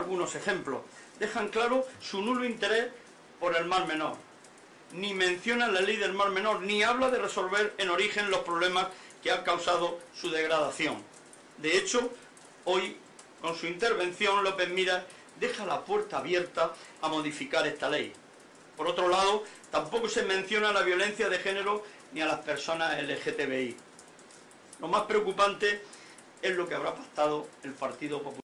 algunos ejemplos. Dejan claro su nulo interés por el Mar Menor. Ni menciona la ley del Mar Menor, ni habla de resolver en origen los problemas que han causado su degradación. De hecho, hoy, con su intervención, López Miras deja la puerta abierta a modificar esta ley. Por otro lado, tampoco se menciona la violencia de género ni a las personas LGTBI. Lo más preocupante es lo que habrá pactado el Partido Popular.